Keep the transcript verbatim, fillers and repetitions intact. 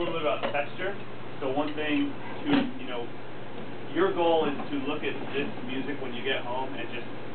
little bit about texture. So one thing to, you know, your goal is to look at this music when you get home and just